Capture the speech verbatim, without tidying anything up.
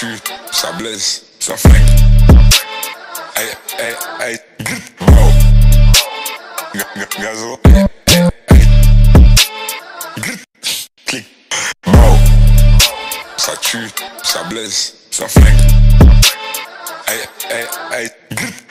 tue, ça blesse, ça flingue. Aïe, aïe, aïe, wow. Gazo, aïe, aïe, aïe. Clic, wow. Ça tue, ça blesse, ça flingue. Aïe, aïe, aïe.